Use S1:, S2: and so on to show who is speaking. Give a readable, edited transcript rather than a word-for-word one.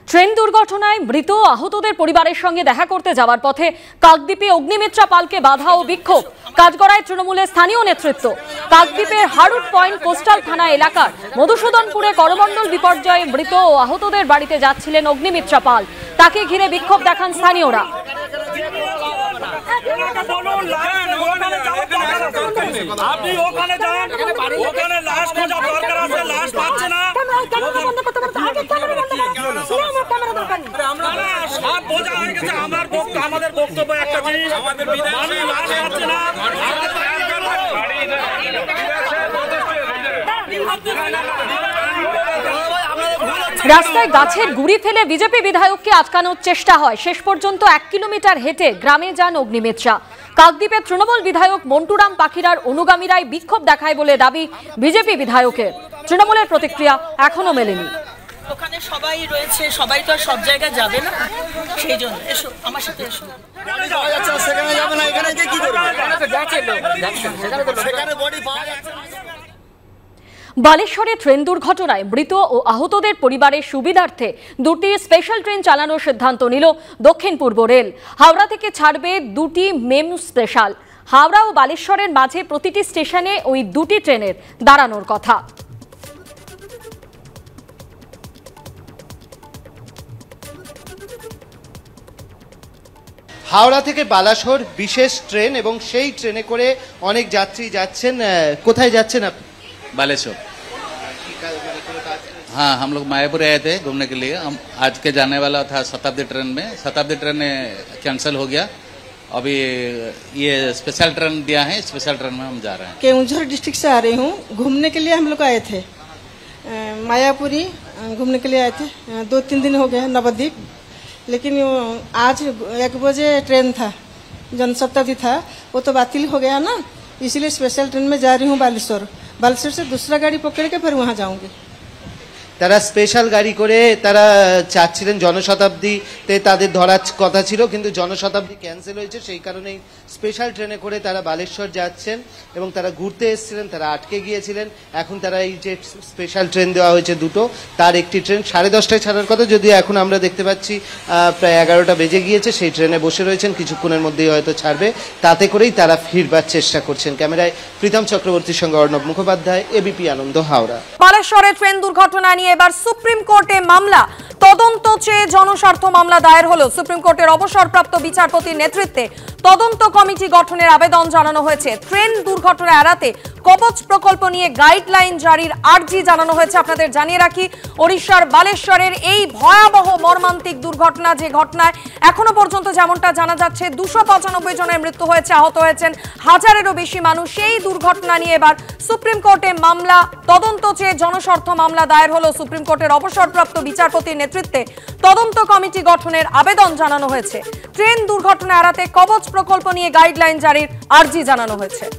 S1: Train দুর্ঘটনায় মৃত আহতদের পরিবারের সঙ্গে দেখা করতে যাওয়ার পথে কাকদ্বীপে অগ্নিমিত্রা পালকে বাধা ও বিক্ষোভ। কাজগড়ায় তৃণমূলের স্থানীয় নেতৃত্ব। কাকদ্বীপের হারুট পয়েন্ট কোস্টাল থানা এলাকার মধুসূদনপুরে করমণ্ডল বিপর্যয়ে মৃত ও আহতদের বাড়িতে যাচ্ছিলেন অগ্নিমিত্রা পাল। তাকে ঘিরে বিক্ষোভ দেখান স্থানীয়রা।
S2: আপনি ওখানে যান, ওখানে লাশ খোঁজা দরকার আছে, লাশ পাচ্ছে না। সব বোঝা হয়ে গেছে। আমাদের বক্তব্য একটা জিনিস, মানুষ লাশ পাচ্ছে না।
S1: রাস্তায় গাছের গুড়ি ফেলে বিজেপি বিধায়ককে আটকানোর চেষ্টা হয়। শেষ পর্যন্ত 1 কিলোমিটার হেঁটে গ্রামে যান অগ্নিমিত্রা। কাকদ্বীপের তৃণমূল বিধায়ক মন্টুরাম পাখিরার অনুগামীরাই বিক্ষোভ দেখায় বলে দাবি বিজেপি বিধায়কের। তৃণমূলের প্রতিক্রিয়া এখনো মেলেনি।
S3: ওখানে সবাই রয়েছে, সবাই তো আর সব জায়গায় যাবে না, সেই জন্য এসো আমার সাথে এসো।
S1: বালেশ্বরে ট্রেন দুর্ঘটনায় মৃত ও আহতদের পরিবারের সুবিধার্থে দুটি স্পেশাল ট্রেন চালানোর সিদ্ধান্ত নিল দক্ষিণ পূর্ব রেল। হাওড়া থেকে ছাড়বে দুটি মেমু স্পেশাল। হাওড়া ও বালেশ্বরের মাঝে প্রতিটি স্টেশনে ওই দুটি ট্রেনের দাঁড়ানোর কথা।
S4: হাওড়া থেকে বালাসোর বিশেষ ট্রেন এবং সেই ট্রেনে করে অনেক যাত্রী যাচ্ছেন। কোথায় যাচ্ছেন আপনি?
S5: बालेश्वर। हाँ, हम लोग मायापुर आए थे घूमने के लिए। हम आज के जाने वाला था शताब्दी ट्रेन में, शताब्दी ट्रेन कैंसिल हो गया। अभी ये स्पेशल ट्रेन दिया है, स्पेशल ट्रेन में हम जा रहे हैं।
S6: केवंझर डिस्ट्रिक्ट से आ रही हूँ। घूमने के लिए हम लोग आए थे, मायापुरी घूमने के लिए आए थे। 2-3 दिन हो गए नवद्वीप, लेकिन आज 1 बजे ट्रेन था, जनशताब्दी था, वो तो बातिल हो गया ना, इसलिए स्पेशल ट्रेन में जा रही हूँ बालेश्वर। बालेश्वर से दूसरा गाड़ी पकड़ के फिर वहाँ जाऊंगी।
S4: তারা স্পেশাল গাড়ি করে তারা চাচ্ছিলেন জনশতাব্দীতে তাদের ধরার কথা ছিল, কিন্তু জনশতাব্দী ক্যান্সেল হয়েছে। সেই কারণেই স্পেশাল ট্রেনে করে তারা বালেশ্বর যাচ্ছেন এবং তারা ঘুরতে এসেছিলেন, তারা আটকে গিয়েছিলেন। এখন তারা এই যে স্পেশাল ট্রেন দেওয়া হয়েছে দুটো, তার একটি ট্রেন 10:30টায় ছাড়ার কথা, যদিও এখন আমরা দেখতে পাচ্ছি প্রায় 11টা বেজে গিয়েছে। সেই ট্রেনে বসে রয়েছেন, কিছুক্ষণের মধ্যেই হয়তো ছাড়বে। তাতে করেই তারা ফিরবার চেষ্টা করছেন। ক্যামেরায় প্রীতম চক্রবর্তীর সঙ্গে অর্ণব মুখোপাধ্যায়, এবিপি আনন্দ, হাওড়া।
S1: বালেশ্বরে ট্রেন দুর্ঘটনা নিয়ে এবার সুপ্রিম কোর্টে মামলা। তদন্ত চেয়ে জনস্বার্থ মামলা দায়ের হলো। সুপ্রিম কোর্টের অবসরপ্রাপ্ত বিচারপতির নেতৃত্বে তদন্ত কমিটি গঠনের আবেদন জানানো হয়েছে। ট্রেন দুর্ঘটনা এড়াতে কবচ প্রকল্প নিয়ে গাইডলাইন জারির আর্জি জানানো হয়েছে। আপনাদের জানিয়ে রাখি, ওড়িশার বালেশ্বরের এই ভয়াবহ মর্মান্তিক দুর্ঘটনা, যে ঘটনায় এখনো পর্যন্ত যেমনটা জানা যাচ্ছে 295 জনের মৃত্যু হয়েছে, আহত হয়েছেন হাজারেরও বেশি মানুষ। সেই দুর্ঘটনা নিয়ে এবার সুপ্রিম কোর্টে মামলা। তদন্ত চেয়ে জনস্বার্থ মামলা দায়ের হলো। সুপ্রিম কোর্টের অবসরপ্রাপ্ত বিচারপতির নেতৃত্বে তদন্ত কমিটি গঠনের আবেদন জানানো হয়েছে। ট্রেন দুর্ঘটনা এড়াতে কবচ প্রকল্প নিয়ে গাইডলাইন জারির আর্জি জানানো হয়েছে।